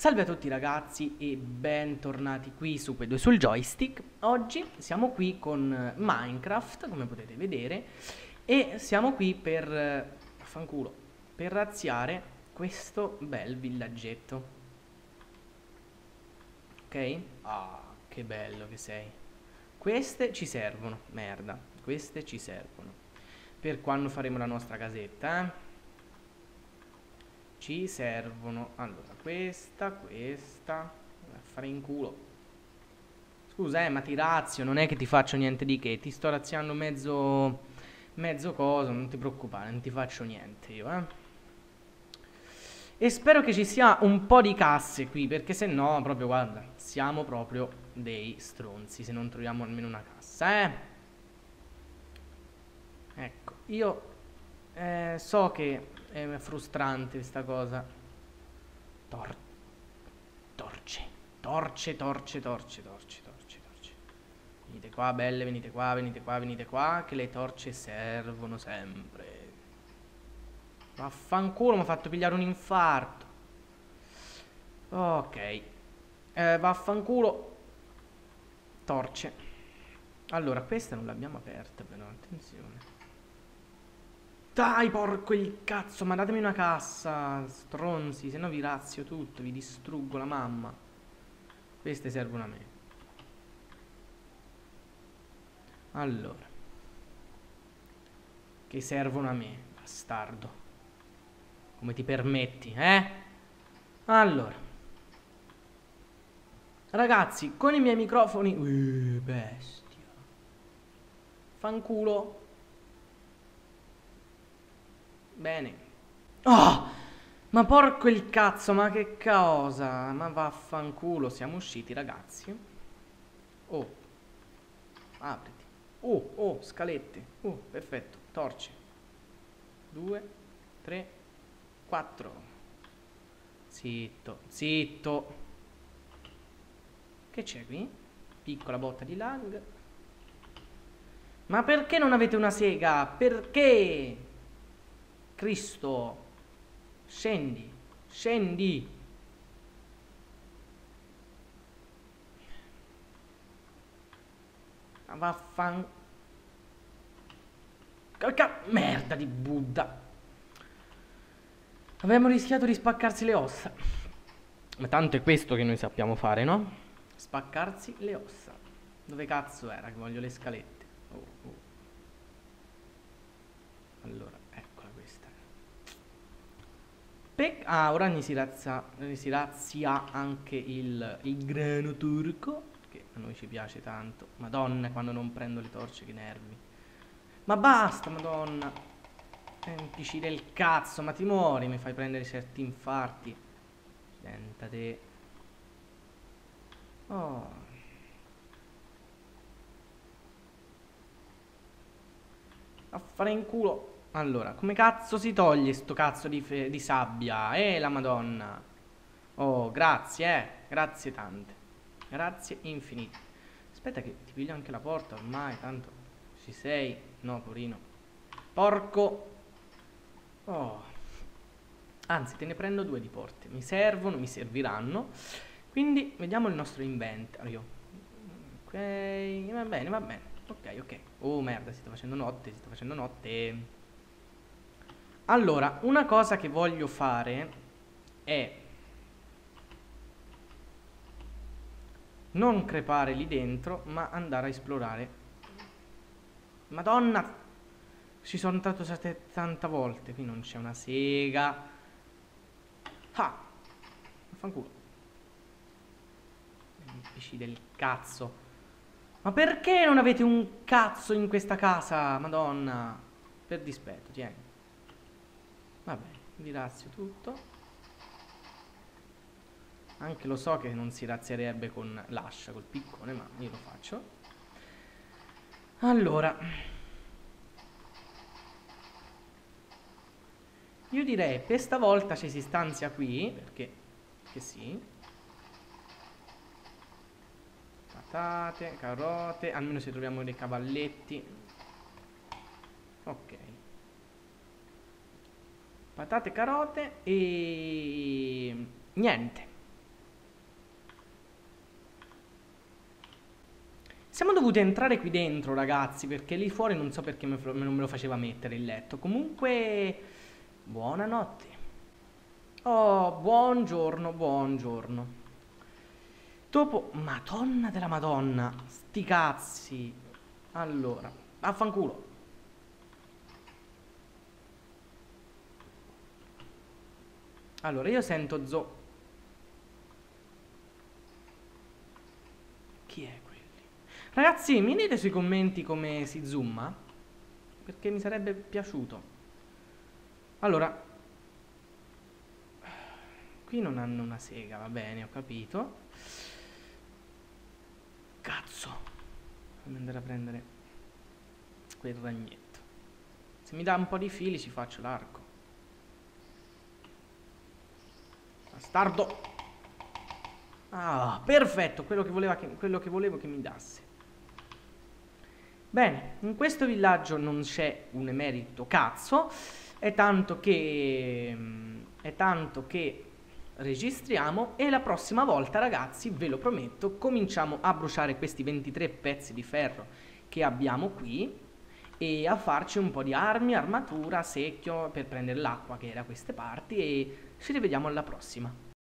Salve a tutti ragazzi e bentornati qui su Quei due sul joystick. Oggi siamo qui con Minecraft, come potete vedere, e siamo qui fanculo, per razziare questo bel villaggetto. Ok? Ah, che bello che sei. Queste ci servono, merda, queste ci servono per quando faremo la nostra casetta, Ci servono. Allora, questa. A fare in culo. Scusa, ma ti razio, non è che ti faccio niente di che. Ti sto razziando mezzo coso, non ti preoccupare, non ti faccio niente io. E spero che ci sia un po' di casse qui, perché se no, proprio, guarda, siamo proprio dei stronzi se non troviamo almeno una cassa. Ecco, io so che è frustrante questa cosa. Tor- torce, torce, torce, torce, torce, torce, torce. Venite qua, belle, venite qua, venite qua, venite qua, che le torce servono sempre. Vaffanculo, mi ha fatto pigliare un infarto. Ok, vaffanculo, torce. Allora, questa non l'abbiamo aperta però, attenzione. Dai, porco il cazzo, ma datemi una cassa, stronzi, se no vi razzio tutto, vi distruggo la mamma. Queste servono a me. Allora, che servono a me, bastardo. Come ti permetti, eh? Allora, ragazzi, con i miei microfoni... bestia. Fanculo. Bene. Oh! Ma porco il cazzo, ma che cosa? Ma vaffanculo, siamo usciti, ragazzi. Oh, apriti. Oh, scalette. Perfetto. Torce. 2, 3, 4. Zitto, zitto. Che c'è qui? Piccola botta di lag. Ma perché non avete una sega? Perché? Cristo. Scendi. Scendi. Vaffan... Merda di Buddha. Avevamo rischiato di spaccarsi le ossa. Ma tanto è questo che noi sappiamo fare, no? Spaccarsi le ossa. Dove cazzo era che voglio le scalette? Oh. Allora, eccola questa. Ora ne si razzia anche il grano turco, che a noi ci piace tanto. Madonna, quando non prendo le torce, che nervi. Ma basta, madonna. PC del cazzo, ma ti muori, mi fai prendere certi infarti. Senta te. Oh. A fare in culo. Allora, come cazzo si toglie sto cazzo di sabbia? La madonna. Oh, grazie, grazie tante. Grazie infinite. Aspetta che ti piglio anche la porta ormai, tanto ci sei. No, porino. Porco. Oh. Anzi, te ne prendo 2 di porte. Mi servono, mi serviranno. Quindi, vediamo il nostro inventario. Ok, va bene, va bene. Ok. Oh, merda, si sta facendo notte, si sta facendo notte. Allora, una cosa che voglio fare è non crepare lì dentro, ma andare a esplorare. Madonna, ci sono entrato 70 volte. Qui non c'è una sega. Ah, fanculo. PC del cazzo. Ma perché non avete un cazzo in questa casa? Madonna. Per dispetto, tieni. Vabbè, vi razio tutto. Anche lo so che non si razzierebbe con l'ascia, col piccone, ma io lo faccio. Allora, io direi per stavolta ci si stanzia qui, perché che sì. Patate, carote, almeno se troviamo dei cavalletti. Ok. Patate, carote e niente. Siamo dovuti entrare qui dentro, ragazzi, perché lì fuori non so perché non me lo faceva mettere il letto. Comunque, buonanotte. Oh, buongiorno, buongiorno. Dopo, Madonna della Madonna, sti cazzi. Allora, vaffanculo. Allora, io sento Chi è quelli? Ragazzi, mi dite sui commenti come si zooma? Perché mi sarebbe piaciuto. Allora, qui non hanno una sega, va bene, ho capito. Cazzo. Fammi andare a prendere quel ragnetto. Se mi dà un po' di fili ci faccio l'arco. Bastardo. Ah, perfetto, quello che volevo che mi dasse. Bene, in questo villaggio non c'è un emerito cazzo, è tanto che registriamo e la prossima volta, ragazzi, ve lo prometto, cominciamo a bruciare questi 23 pezzi di ferro che abbiamo qui e a farci un po' di armi, armatura, secchio per prendere l'acqua che è da queste parti e ci rivediamo alla prossima.